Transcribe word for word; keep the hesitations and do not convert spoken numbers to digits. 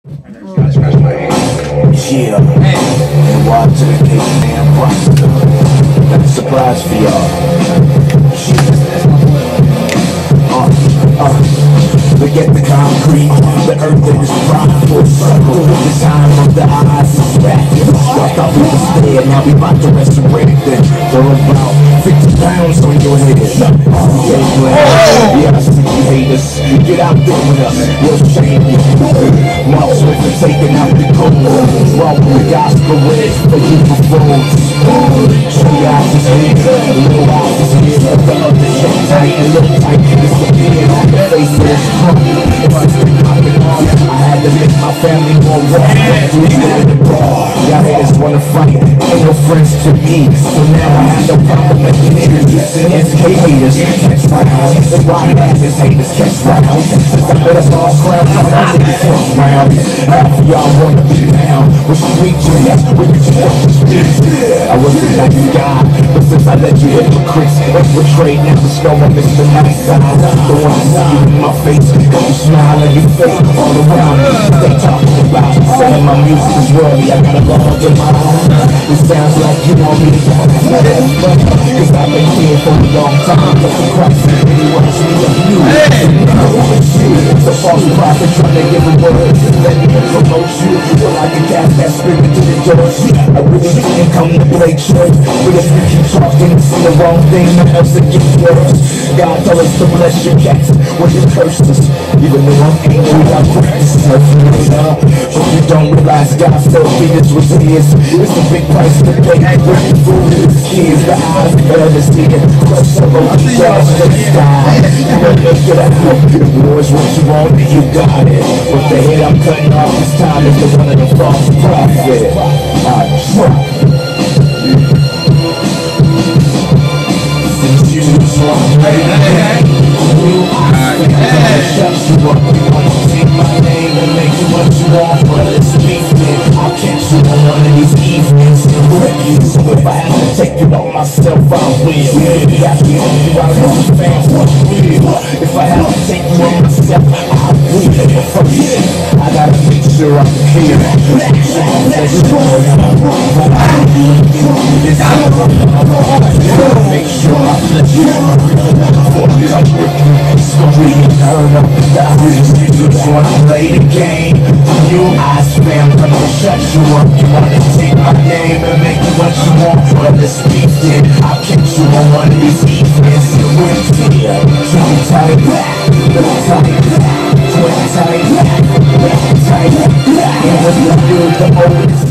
Yeah, and watch to the caveman prosper. Got a surprise for y'all. Uh, uh, look at the concrete, the earth that is primed for a circle. The time of the eyes is back. I thought we was dead, now we about to resurrect it. For about fifty pounds on your head. Yeah, I see you haters. Get out there with us, we'll shame you. Mark Swift for taking out the cold. Walk the gospel with for you for fools. Tree eyes is here, little eyes is here. The other shit tight and look tight. It's the beard on the face of this crump. If I stick popping on, I had to make my family more raw. We in the bar, y'all haters wanna fight. Ain't no friends to me, so now I have no problem making introducing S K haters. Catch rounds, the rock ass haters catch rounds. I better fall crowd, I'm not niggas catch rounds. Half of y'all wanna be down, wish you reach your ass, wish you I was a nice guy, but since I let you hypocrites infiltrate, now the snow I miss the nice guy. Don't wanna see you in my face, got you smile on your face all around me. They talking about saying my music is worldly, I got a large in my own. It sounds like you want me to die, cause I've been here for a long time. But the Christ really wants me to you. It's a false prophet trying to give a word, let me promote you, well I can cast that spirit to the doors. I really didn't come to play church, but if you keep talking, see the wrong thing, then else it gets worse. God told us to bless your cats with your curses. Even though I'm angry, I practice nothing later. But you don't realize God still feed us with his. It's a big price to pay. With the food and his kids, the eyes never see it. Crush the road, cross the sky. You don't make it out. If war is what you want, then you got it. With the head I'm cutting off this time is the one of the false prophet. I drop. Since you saw me, you shut you up. You want to take my name and make it what you want, but it's me. I'll catch you on one of these evenings and wreck you. So if I have to take it on myself, I will. Maybe I can help you out of the fans, what will? If I have to take you on myself, I will. But first, I gotta make sure I'm clear. Make sure I'm letting you know. Make sure I'm letting you know. Before I come with you, it's gonna be a turn up the dials. You just wanna play the game. You I spam, I'm gonna shut you up. You wanna take my name and make it what you want. Well, let's speak it. I'll catch you on one of these evenings. We're here, trying to tie it back. Little tight, twin tight, tight, tight. And what you do, the oldest